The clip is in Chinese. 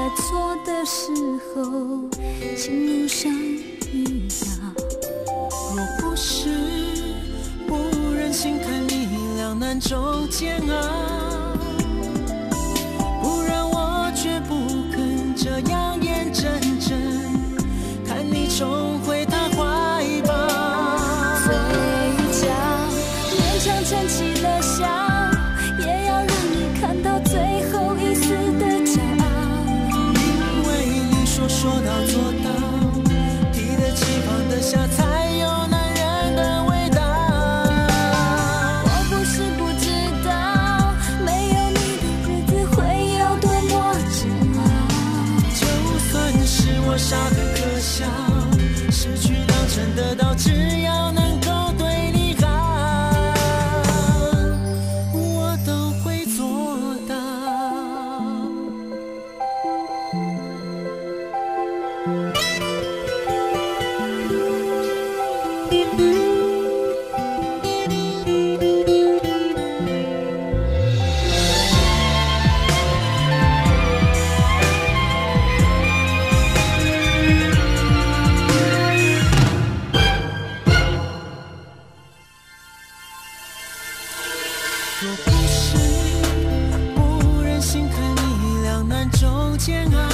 错的时候，情路上遇到。 若不是不忍心看你两难中煎熬，不然我绝不肯这样眼睁睁看你重回他怀抱。 嘴角勉强撑起了笑，也要让你看到最后一丝的骄傲。 因为你说到做到，提得起放得下，才有男人的味道。 我不是不知道，没有你的日子会有多么煎熬。 就算是我傻得可笑，失去当成得到，只要能够对你好，我都会做到。若不是不忍心看你两难中煎熬，